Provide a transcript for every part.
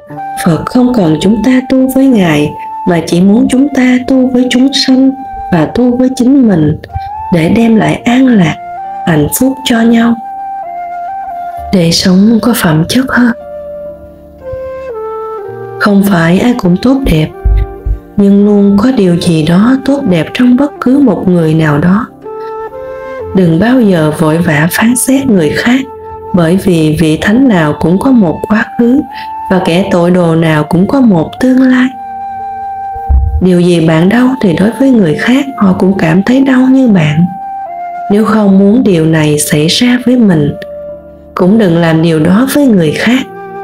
Phật không cần chúng ta tu với Ngài, mà chỉ muốn chúng ta tu với chúng sanh và tu với chính mình để đem lại an lạc, hạnh phúc cho nhau, để sống có phẩm chất hơn. Không phải ai cũng tốt đẹp, nhưng luôn có điều gì đó tốt đẹp trong bất cứ một người nào đó. Đừng bao giờ vội vã phán xét người khác, bởi vì vị thánh nào cũng có một quá khứ và kẻ tội đồ nào cũng có một tương lai. Điều gì bạn đau thì đối với người khác họ cũng cảm thấy đau như bạn. Nếu không muốn điều này xảy ra với mình, cũng đừng làm điều đó với người khác.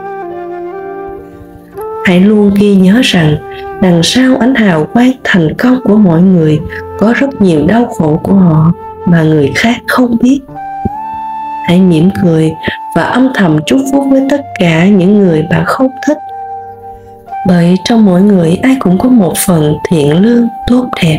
Hãy luôn ghi nhớ rằng đằng sau ánh hào quang thành công của mọi người có rất nhiều đau khổ của họ mà người khác không biết. Hãy mỉm cười và âm thầm chúc phúc với tất cả những người bạn không thích, bởi trong mỗi người ai cũng có một phần thiện lương tốt đẹp.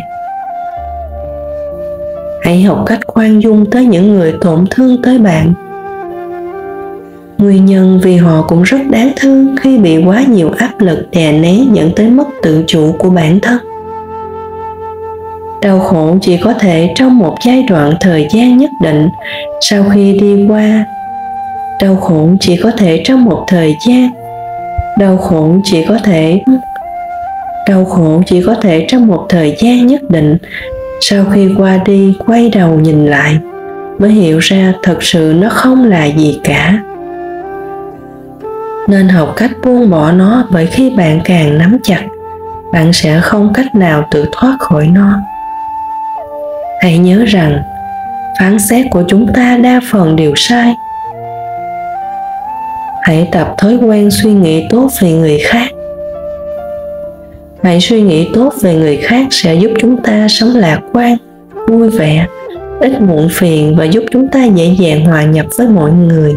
Hãy học cách khoan dung tới những người tổn thương tới bạn. Nguyên nhân vì họ cũng rất đáng thương khi bị quá nhiều áp lực đè nén dẫn tới mất tự chủ của bản thân. Đau khổ chỉ có thể trong một giai đoạn thời gian nhất định, sau khi đi qua. Đau khổ chỉ có thể trong một thời gian. Đau khổ chỉ có thể trong một thời gian nhất định, sau khi qua đi quay đầu nhìn lại mới hiểu ra thật sự nó không là gì cả. Nên học cách buông bỏ nó, bởi khi bạn càng nắm chặt, bạn sẽ không cách nào tự thoát khỏi nó. Hãy nhớ rằng phán xét của chúng ta đa phần đều sai. Hãy tập thói quen suy nghĩ tốt về người khác. Hãy suy nghĩ tốt về người khác sẽ giúp chúng ta sống lạc quan, vui vẻ, ít muộn phiền và giúp chúng ta dễ dàng hòa nhập với mọi người.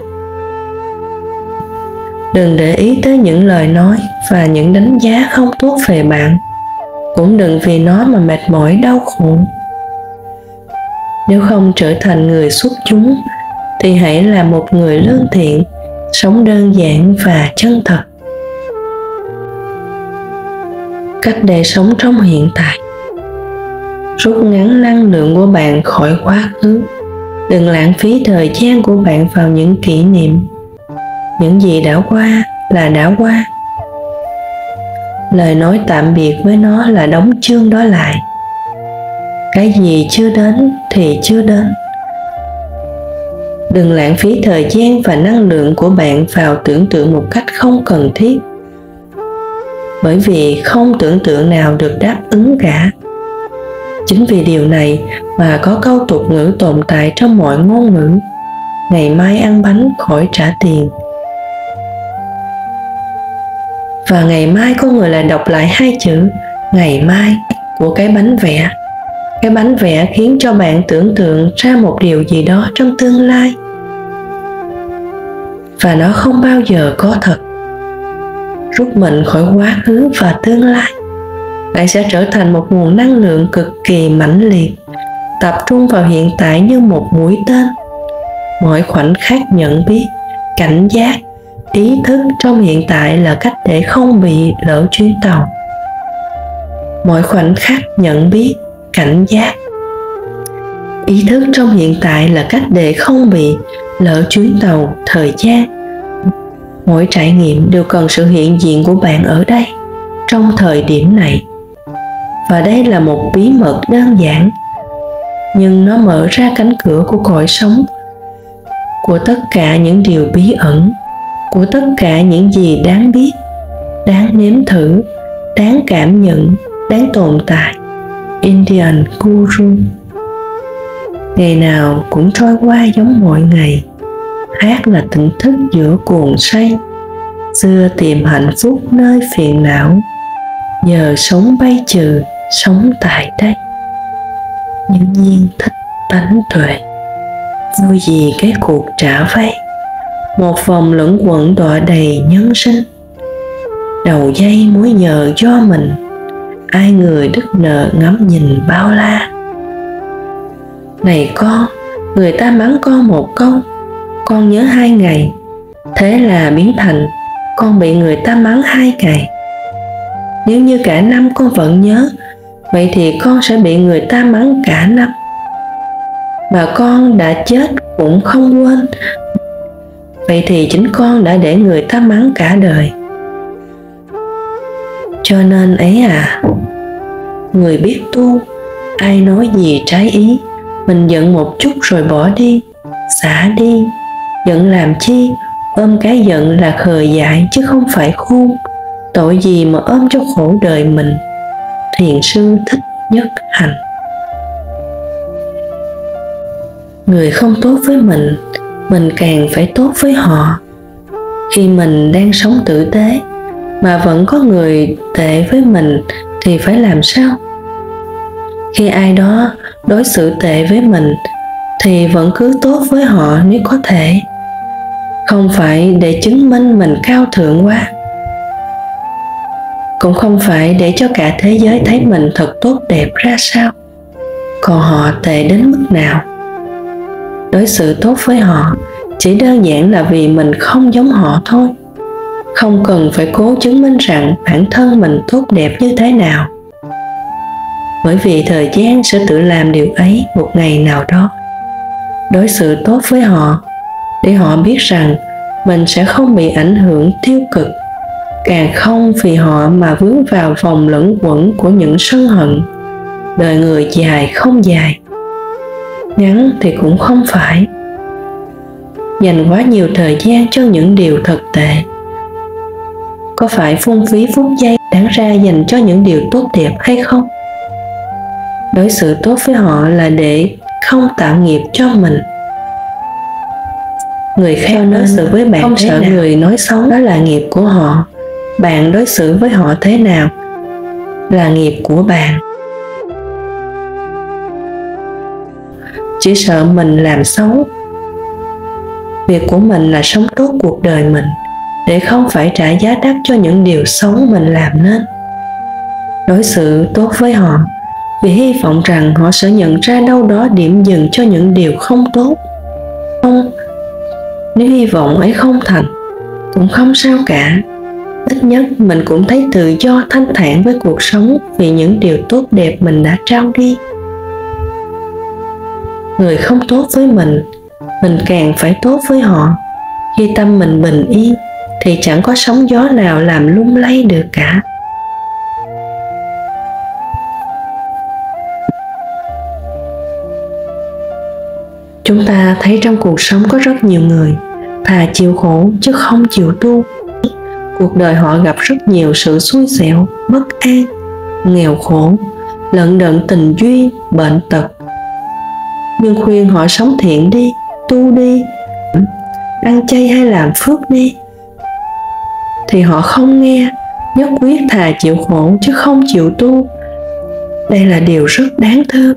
Đừng để ý tới những lời nói và những đánh giá không tốt về bạn. Cũng đừng vì nó mà mệt mỏi đau khổ. Nếu không trở thành người xuất chúng, thì hãy là một người lương thiện, sống đơn giản và chân thật. Cách để sống trong hiện tại. Rút ngắn năng lượng của bạn khỏi quá khứ. Đừng lãng phí thời gian của bạn vào những kỷ niệm. Những gì đã qua là đã qua. Lời nói tạm biệt với nó là đóng chương đó lại. Cái gì chưa đến thì chưa đến. Đừng lãng phí thời gian và năng lượng của bạn vào tưởng tượng một cách không cần thiết, bởi vì không tưởng tượng nào được đáp ứng cả. Chính vì điều này mà có câu tục ngữ tồn tại trong mọi ngôn ngữ: ngày mai ăn bánh khỏi trả tiền. Và ngày mai có người lại đọc lại hai chữ ngày mai của cái bánh vẽ. Cái bánh vẽ khiến cho bạn tưởng tượng ra một điều gì đó trong tương lai, và nó không bao giờ có thật. Rút mình khỏi quá khứ và tương lai, bạn sẽ trở thành một nguồn năng lượng cực kỳ mãnh liệt, tập trung vào hiện tại như một mũi tên. Mỗi khoảnh khắc nhận biết, cảnh giác, ý thức trong hiện tại là cách để không bị lỡ chuyến tàu. Mỗi khoảnh khắc nhận biết, cảnh giác, ý thức trong hiện tại là cách để không bị lỡ chuyến tàu thời gian. Mỗi trải nghiệm đều cần sự hiện diện của bạn ở đây, trong thời điểm này. Và đây là một bí mật đơn giản, nhưng nó mở ra cánh cửa của cõi sống, của tất cả những điều bí ẩn, của tất cả những gì đáng biết, đáng nếm thử, đáng cảm nhận, đáng tồn tại. Indian Guru. Ngày nào cũng trôi qua giống mọi ngày. Hát là tỉnh thức giữa cuồng say. Xưa tìm hạnh phúc nơi phiền não, giờ sống bay trừ, sống tại đây. Nhân nhiên thích tánh tuệ, vui gì cái cuộc trả vay. Một vòng luẩn quẩn đọa đầy nhân sinh. Đầu dây mối nhờ do mình, ai người đứt nợ ngắm nhìn bao la. Này con, người ta mắng con một câu, con nhớ 2 ngày, thế là biến thành con bị người ta mắng 2 ngày. Nếu như cả năm con vẫn nhớ, vậy thì con sẽ bị người ta mắng cả năm. Mà con đã chết cũng không quên, vậy thì chính con đã để người ta mắng cả đời. Cho nên ấy à, người biết tu, ai nói gì trái ý, mình giận một chút rồi bỏ đi, xả đi. Giận làm chi, ôm cái giận là khờ dại chứ không phải khôn. Tội gì mà ôm cho khổ đời mình. Thiền sư Thích Nhất Hạnh. Người không tốt với mình càng phải tốt với họ. Khi mình đang sống tử tế mà vẫn có người tệ với mình thì phải làm sao? Khi ai đó đối xử tệ với mình thì vẫn cứ tốt với họ nếu có thể. Không phải để chứng minh mình cao thượng quá, cũng không phải để cho cả thế giới thấy mình thật tốt đẹp ra sao, còn họ tệ đến mức nào. Đối xử tốt với họ chỉ đơn giản là vì mình không giống họ thôi, không cần phải cố chứng minh rằng bản thân mình tốt đẹp như thế nào, bởi vì thời gian sẽ tự làm điều ấy một ngày nào đó. Đối xử tốt với họ để họ biết rằng mình sẽ không bị ảnh hưởng tiêu cực, càng không vì họ mà vướng vào vòng luẩn quẩn của những sân hận. Đời người dài không dài, ngắn thì cũng không phải. Dành quá nhiều thời gian cho những điều thật tệ, có phải phung phí phút giây đáng ra dành cho những điều tốt đẹp hay không? Đối xử tốt với họ là để không tạo nghiệp cho mình. Người khác đối xử với bạn không sợ người nói xấu, đó là nghiệp của họ. Bạn đối xử với họ thế nào là nghiệp của bạn. Chỉ sợ mình làm xấu. Việc của mình là sống tốt cuộc đời mình, để không phải trả giá đắt cho những điều xấu mình làm nên. Đối xử tốt với họ vì hy vọng rằng họ sẽ nhận ra đâu đó điểm dừng cho những điều không tốt. Không, nếu hy vọng ấy không thành, cũng không sao cả. Ít nhất mình cũng thấy tự do thanh thản với cuộc sống vì những điều tốt đẹp mình đã trao đi. Người không tốt với mình càng phải tốt với họ. Khi tâm mình bình yên thì chẳng có sóng gió nào làm lung lay được cả. Chúng ta thấy trong cuộc sống có rất nhiều người thà chịu khổ chứ không chịu tu. Cuộc đời họ gặp rất nhiều sự xui xẻo, bất an, nghèo khổ, lận đận tình duyên, bệnh tật. Nhưng khuyên họ sống thiện đi, tu đi, ăn chay hay làm phước đi, thì họ không nghe, nhất quyết thà chịu khổ chứ không chịu tu. Đây là điều rất đáng thương.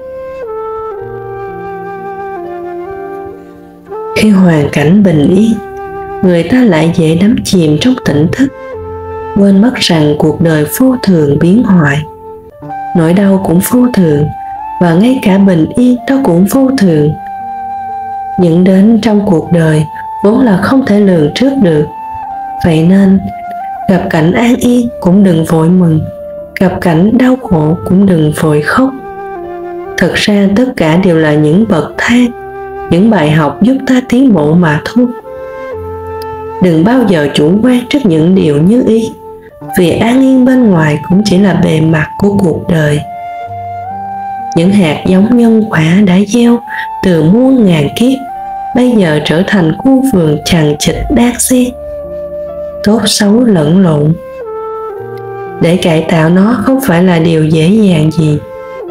Khi hoàn cảnh bình yên, người ta lại dễ đắm chìm trong tỉnh thức, quên mất rằng cuộc đời vô thường biến hoại. Nỗi đau cũng vô thường, và ngay cả bình yên đó cũng vô thường. Những đến trong cuộc đời vốn là không thể lường trước được. Vậy nên, gặp cảnh an yên cũng đừng vội mừng, gặp cảnh đau khổ cũng đừng vội khóc. Thật ra tất cả đều là những bậc thang, những bài học giúp ta tiến bộ mà thôi. Đừng bao giờ chủ quan trước những điều như ý, vì an yên bên ngoài cũng chỉ là bề mặt của cuộc đời. Những hạt giống nhân quả đã gieo từ muôn ngàn kiếp, bây giờ trở thành khu vườn chằng chịt đan xen, tốt xấu lẫn lộn. Để cải tạo nó không phải là điều dễ dàng gì.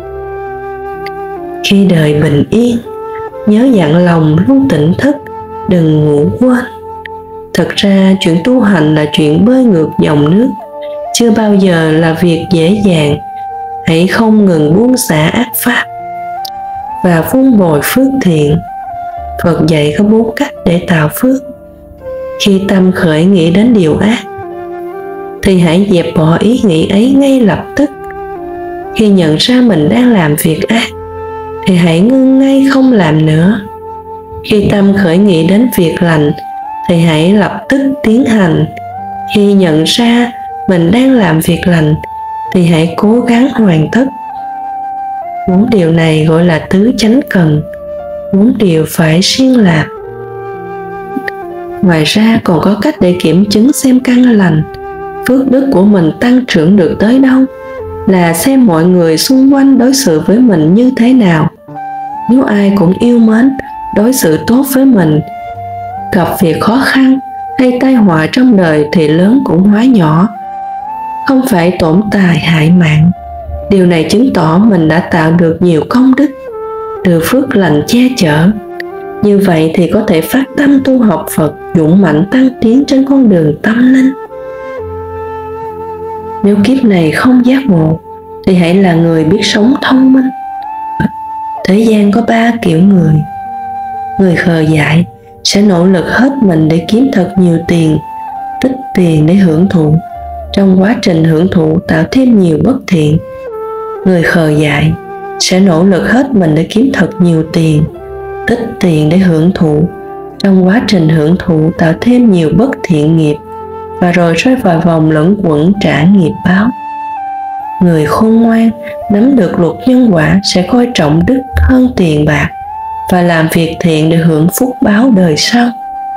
Khi đời bình yên, nhớ dặn lòng luôn tỉnh thức, đừng ngủ quên. Thật ra chuyện tu hành là chuyện bơi ngược dòng nước, chưa bao giờ là việc dễ dàng. Hãy không ngừng buông xả ác pháp và vun bồi phước thiện. Phật dạy có 4 cách để tạo phước. Khi tâm khởi nghĩ đến điều ác, thì hãy dẹp bỏ ý nghĩ ấy ngay lập tức. Khi nhận ra mình đang làm việc ác, thì hãy ngưng ngay không làm nữa. Khi tâm khởi nghĩ đến việc lành, thì hãy lập tức tiến hành. Khi nhận ra mình đang làm việc lành thì hãy cố gắng hoàn tất. 4 điều này gọi là tứ chánh cần, 4 điều phải siêng làm. Ngoài ra còn có cách để kiểm chứng xem căn lành, phước đức của mình tăng trưởng được tới đâu, là xem mọi người xung quanh đối xử với mình như thế nào. Nếu ai cũng yêu mến, đối xử tốt với mình, gặp việc khó khăn hay tai họa trong đời thì lớn cũng hóa nhỏ, không phải tổn tài hại mạng. Điều này chứng tỏ mình đã tạo được nhiều công đức, được phước lành che chở. Như vậy thì có thể phát tâm tu học Phật, dũng mạnh tăng tiến trên con đường tâm linh. Nếu kiếp này không giác ngộ thì hãy là người biết sống thông minh. Thế gian có 3 kiểu người. Người khờ dại sẽ nỗ lực hết mình để kiếm thật nhiều tiền, tích tiền để hưởng thụ. Trong quá trình hưởng thụ tạo thêm nhiều bất thiện. Người khờ dại sẽ nỗ lực hết mình để kiếm thật nhiều tiền, tích tiền để hưởng thụ. Trong quá trình hưởng thụ tạo thêm nhiều bất thiện nghiệp và rồi rơi vào vòng luẩn quẩn trả nghiệp báo. Người khôn ngoan nắm được luật nhân quả sẽ coi trọng đức hơn tiền bạc và làm việc thiện để hưởng phúc báo đời sau.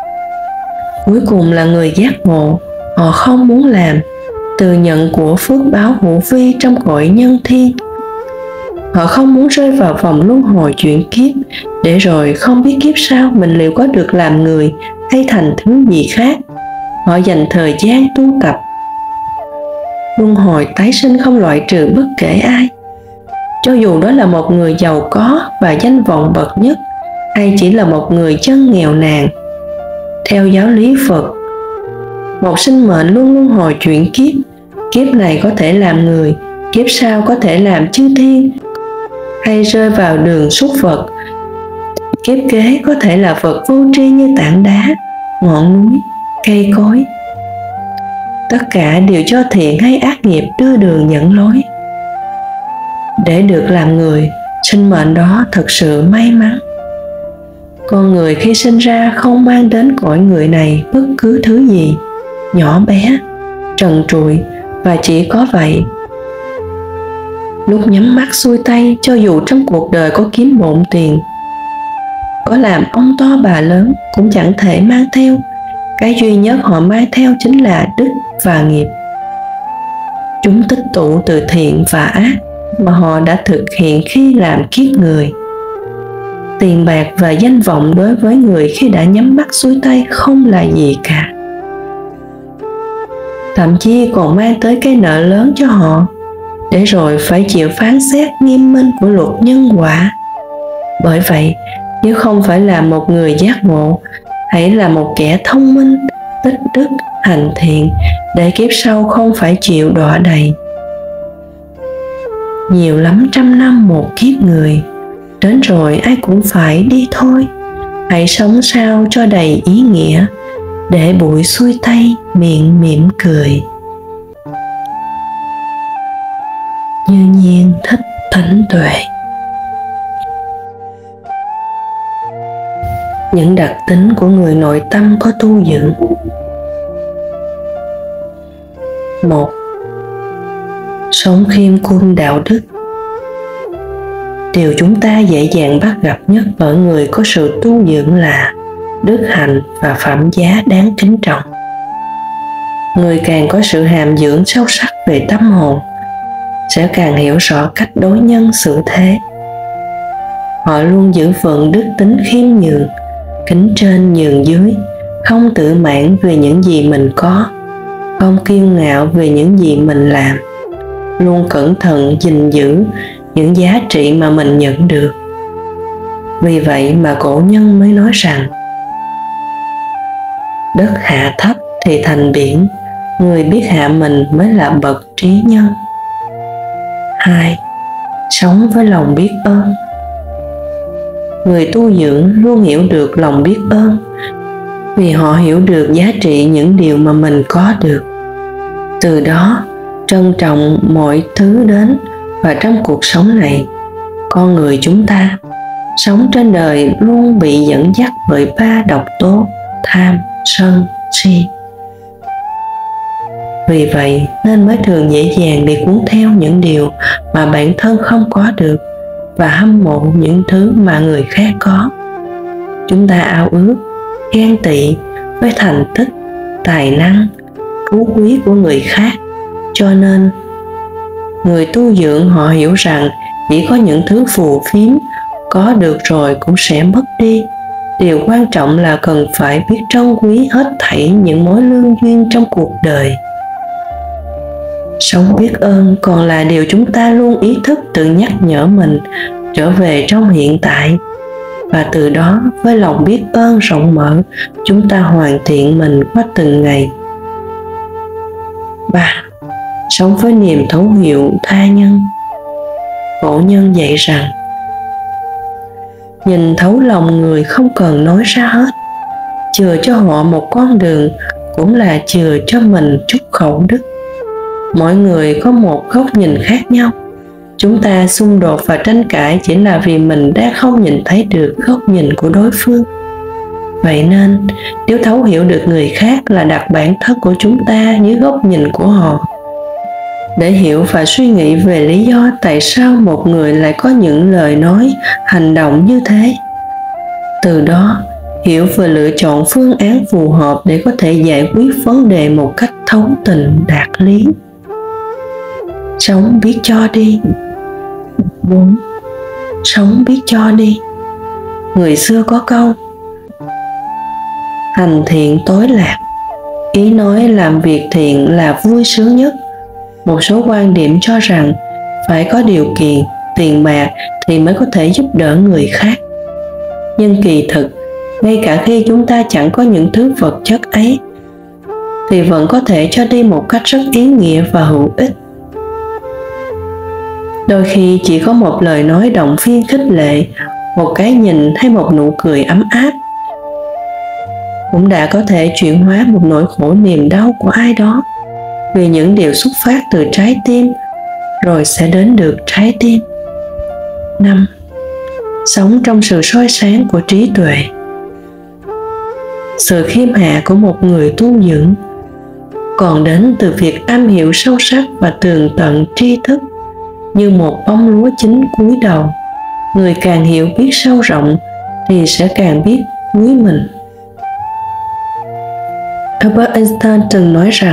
Cuối cùng là người giác ngộ, họ không muốn làm, từ nhận của phước báo hữu vi trong cõi nhân thiên. Họ không muốn rơi vào vòng luân hồi chuyển kiếp, để rồi không biết kiếp sau mình liệu có được làm người hay thành thứ gì khác. Họ dành thời gian tu tập. Luân hồi tái sinh không loại trừ bất kể ai, cho dù đó là một người giàu có và danh vọng bậc nhất, hay chỉ là một người chân nghèo nàn. Theo giáo lý Phật, một sinh mệnh luôn luân hồi chuyển kiếp. Kiếp này có thể làm người, kiếp sau có thể làm chư thiên, hay rơi vào đường súc vật. Kiếp kế có thể là vật vô tri như tảng đá, ngọn núi, cây cối. Tất cả đều cho thiện hay ác nghiệp đưa đường dẫn lối. Để được làm người, sinh mệnh đó thật sự may mắn. Con người khi sinh ra không mang đến cõi người này bất cứ thứ gì, nhỏ bé, trần trụi, và chỉ có vậy. Lúc nhắm mắt xuôi tay, cho dù trong cuộc đời có kiếm bộn tiền, có làm ông to bà lớn, cũng chẳng thể mang theo. Cái duy nhất họ mang theo chính là đức và nghiệp. Chúng tích tụ từ thiện và ác mà họ đã thực hiện khi làm kiếp người. Tiền bạc và danh vọng đối với người khi đã nhắm mắt xuôi tay không là gì cả. Thậm chí còn mang tới cái nợ lớn cho họ, để rồi phải chịu phán xét nghiêm minh của luật nhân quả. Bởi vậy, nếu không phải là một người giác ngộ, hãy là một kẻ thông minh, tích đức, hành thiện, để kiếp sau không phải chịu đọa đầy. Nhiều lắm trăm năm một kiếp người, đến rồi ai cũng phải đi thôi. Hãy sống sao cho đầy ý nghĩa, để bụi xuôi tay miệng mỉm cười. Như Nhiên Thích Thánh Tuệ. Những đặc tính của người nội tâm có tu dưỡng. 1. Sống khiêm cung đạo đức. Điều chúng ta dễ dàng bắt gặp nhất ở người có sự tu dưỡng là đức hạnh và phẩm giá đáng kính trọng. Người càng có sự hàm dưỡng sâu sắc về tâm hồn sẽ càng hiểu rõ cách đối nhân xử thế. Họ luôn giữ vững đức tính khiêm nhường, kính trên nhường dưới, không tự mãn về những gì mình có, không kiêu ngạo về những gì mình làm, luôn cẩn thận gìn giữ những giá trị mà mình nhận được. Vì vậy mà cổ nhân mới nói rằng đất hạ thấp thì thành biển, người biết hạ mình mới là bậc trí nhân. 2. Sống với lòng biết ơn. Người tu dưỡng luôn hiểu được lòng biết ơn, vì họ hiểu được giá trị những điều mà mình có được. Từ đó, trân trọng mọi thứ đến, và trong cuộc sống này, con người chúng ta sống trên đời luôn bị dẫn dắt bởi 3 độc tố: tham, sân, si. Vì vậy nên mới thường dễ dàng bị cuốn theo những điều mà bản thân không có được và hâm mộ những thứ mà người khác có. Chúng ta ao ước, ghen tị với thành tích, tài năng, phú quý của người khác. Cho nên, người tu dưỡng họ hiểu rằng chỉ có những thứ phù phiếm, có được rồi cũng sẽ mất đi. Điều quan trọng là cần phải biết trân quý hết thảy những mối lương duyên trong cuộc đời. Sống biết ơn còn là điều chúng ta luôn ý thức tự nhắc nhở mình trở về trong hiện tại, và từ đó với lòng biết ơn rộng mở, chúng ta hoàn thiện mình qua từng ngày. 3. Sống với niềm thấu hiểu tha nhân. Cổ nhân dạy rằng, nhìn thấu lòng người không cần nói ra hết, chừa cho họ một con đường cũng là chừa cho mình chút khẩu đức. Mỗi người có một góc nhìn khác nhau. Chúng ta xung đột và tranh cãi chỉ là vì mình đã không nhìn thấy được góc nhìn của đối phương. Vậy nên, nếu thấu hiểu được người khác là đặt bản thân của chúng ta dưới góc nhìn của họ, để hiểu và suy nghĩ về lý do tại sao một người lại có những lời nói, hành động như thế. Từ đó, hiểu và lựa chọn phương án phù hợp để có thể giải quyết vấn đề một cách thấu tình đạt lý. Sống biết cho đi. 4. Sống biết cho đi. Người xưa có câu, hành thiện tối lạc, ý nói làm việc thiện là vui sướng nhất. Một số quan điểm cho rằng phải có điều kiện, tiền bạc thì mới có thể giúp đỡ người khác. Nhưng kỳ thực, ngay cả khi chúng ta chẳng có những thứ vật chất ấy, thì vẫn có thể cho đi một cách rất ý nghĩa và hữu ích. Đôi khi chỉ có một lời nói động viên khích lệ, một cái nhìn hay một nụ cười ấm áp cũng đã có thể chuyển hóa một nỗi khổ niềm đau của ai đó, vì những điều xuất phát từ trái tim rồi sẽ đến được trái tim. 5. Sống trong sự soi sáng của trí tuệ. Sự khiêm hạ của một người tu dưỡng còn đến từ việc am hiểu sâu sắc và tường tận tri thức. Như một bông lúa chín cúi đầu, người càng hiểu biết sâu rộng thì sẽ càng biết cúi mình. Albert Einstein từng nói rằng,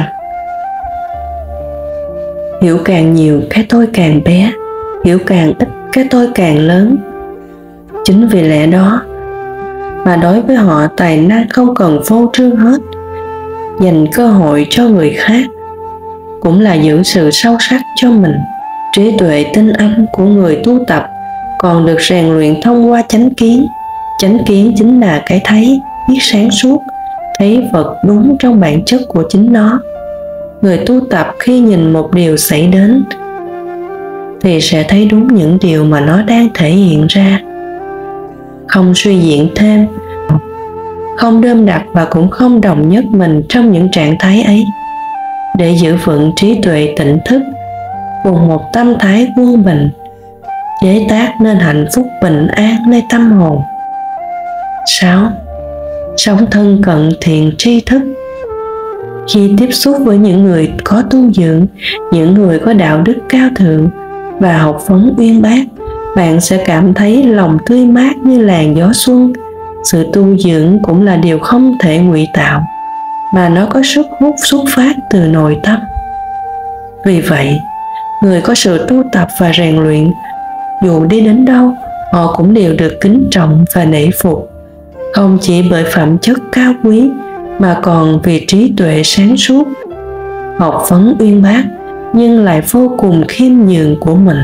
hiểu càng nhiều cái tôi càng bé, hiểu càng ít cái tôi càng lớn. Chính vì lẽ đó mà đối với họ, tài năng không cần phô trương hết. Dành cơ hội cho người khác cũng là giữ sự sâu sắc cho mình. Trí tuệ tinh âm của người tu tập còn được rèn luyện thông qua chánh kiến. Chánh kiến chính là cái thấy, biết sáng suốt, thấy vật đúng trong bản chất của chính nó. Người tu tập khi nhìn một điều xảy đến thì sẽ thấy đúng những điều mà nó đang thể hiện ra, không suy diễn thêm, không đơm đặt và cũng không đồng nhất mình trong những trạng thái ấy. Để giữ vững trí tuệ tỉnh thức cùng một tâm thái quân bình, chế tác nên hạnh phúc bình an nơi tâm hồn. 6. Sống thân cận thiện tri thức. Khi tiếp xúc với những người có tu dưỡng, những người có đạo đức cao thượng và học vấn uyên bác, bạn sẽ cảm thấy lòng tươi mát như làn gió xuân. Sự tu dưỡng cũng là điều không thể ngụy tạo, mà nó có sức hút xuất phát từ nội tâm. Vì vậy, người có sự tu tập và rèn luyện, dù đi đến đâu, họ cũng đều được kính trọng và nể phục, không chỉ bởi phẩm chất cao quý, mà còn vì trí tuệ sáng suốt, học vấn uyên bác, nhưng lại vô cùng khiêm nhường của mình.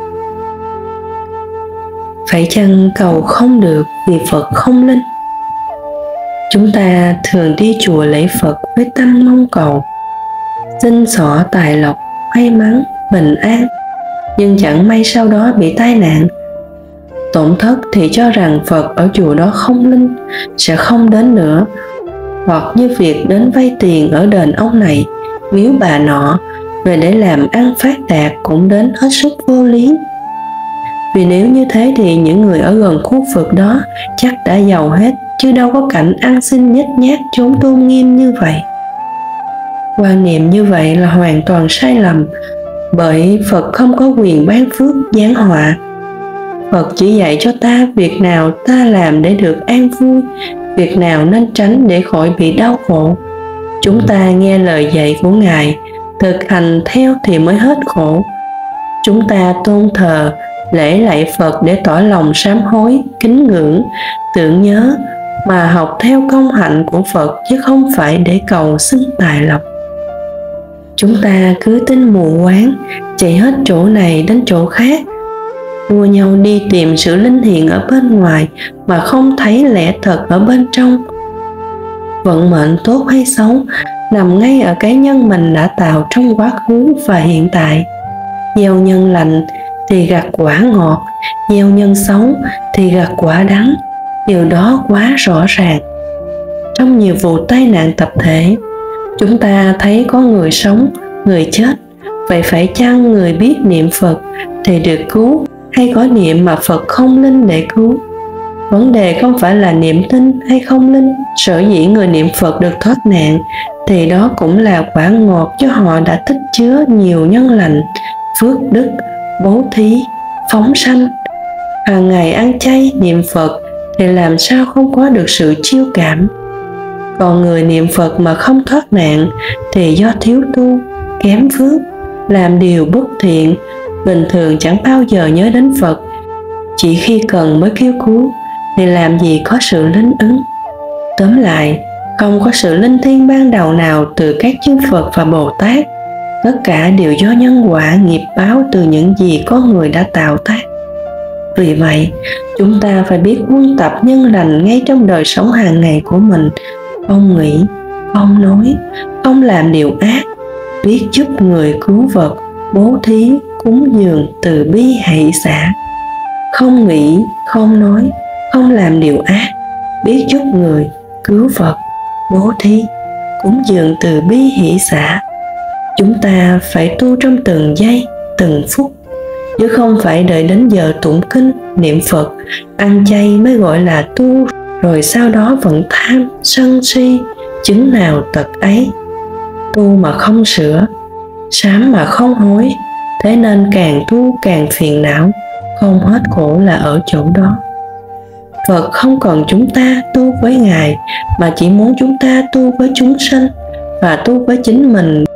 Phải chăng cầu không được vì Phật không linh? Chúng ta thường đi chùa lễ Phật với tâm mong cầu, xin xỏ tài lộc, may mắn, bình an, nhưng chẳng may sau đó bị tai nạn, tổn thất thì cho rằng Phật ở chùa đó không linh, sẽ không đến nữa. Hoặc như việc đến vay tiền ở đền ông này, miếu bà nọ, về để làm ăn phát đạt cũng đến hết sức vô lý. Vì nếu như thế thì những người ở gần khu vực đó chắc đã giàu hết, chứ đâu có cảnh ăn xin nhếch nhác trốn tôn nghiêm như vậy. Quan niệm như vậy là hoàn toàn sai lầm, bởi Phật không có quyền ban phước giáng họa. Phật chỉ dạy cho ta việc nào ta làm để được an vui, việc nào nên tránh để khỏi bị đau khổ. Chúng ta nghe lời dạy của Ngài, thực hành theo thì mới hết khổ. Chúng ta tôn thờ, lễ lạy Phật để tỏ lòng sám hối, kính ngưỡng, tưởng nhớ, mà học theo công hạnh của Phật chứ không phải để cầu xưng tài lộc. Chúng ta cứ tin mù quáng, chạy hết chỗ này đến chỗ khác, đua nhau đi tìm sự linh hiển ở bên ngoài mà không thấy lẽ thật ở bên trong. Vận mệnh tốt hay xấu nằm ngay ở cái nhân mình đã tạo trong quá khứ và hiện tại. Gieo nhân lành thì gặt quả ngọt, gieo nhân xấu thì gặt quả đắng. Điều đó quá rõ ràng. Trong nhiều vụ tai nạn tập thể, chúng ta thấy có người sống, người chết. Vậy phải chăng người biết niệm Phật thì được cứu, hay có niệm mà Phật không linh để cứu? Vấn đề không phải là niệm tin hay không linh. Sở dĩ người niệm Phật được thoát nạn thì đó cũng là quả ngọt cho họ đã tích chứa nhiều nhân lành, phước đức, bố thí, phóng sanh. Hàng ngày ăn chay niệm Phật thì làm sao không có được sự chiêu cảm. Còn người niệm Phật mà không thoát nạn thì do thiếu tu, kém phước, làm điều bất thiện, bình thường chẳng bao giờ nhớ đến Phật, chỉ khi cần mới kêu cứu thì làm gì có sự linh ứng. Tóm lại, không có sự linh thiêng ban đầu nào từ các chư Phật và Bồ Tát. Tất cả đều do nhân quả nghiệp báo từ những gì con người đã tạo tác. Vì vậy, chúng ta phải biết quân tập nhân lành ngay trong đời sống hàng ngày của mình, không nghĩ, không nói, không làm điều ác, biết giúp người cứu vật, bố thí, cúng dường, từ bi hỷ xả. Không nghĩ, không nói, không làm điều ác, biết giúp người, cứu vật, bố thí, cúng dường, từ bi hỷ xả. Chúng ta phải tu trong từng giây, từng phút, chứ không phải đợi đến giờ tụng kinh, niệm Phật, ăn chay mới gọi là tu, rồi sau đó vẫn tham, sân si, chứng nào tật ấy. Tu mà không sửa, sám mà không hối, thế nên càng tu càng phiền não, không hết khổ là ở chỗ đó. Phật không cần chúng ta tu với Ngài, mà chỉ muốn chúng ta tu với chúng sinh và tu với chính mình.